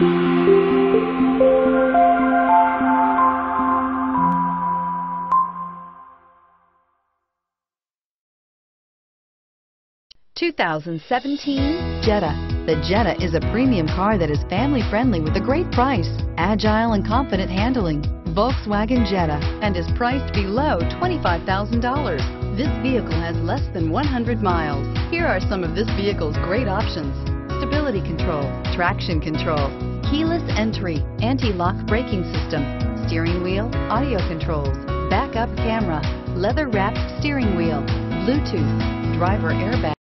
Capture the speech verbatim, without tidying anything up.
two thousand seventeen Jetta. The Jetta is a premium car that is family-friendly with a great price, agile and confident handling. Volkswagen Jetta, and is priced below twenty-five thousand dollars. This vehicle has less than one hundred miles. Here are some of this vehicle's great options: stability control, traction control, keyless entry, anti-lock braking system, steering wheel audio controls, backup camera, leather-wrapped steering wheel, Bluetooth, driver airbag.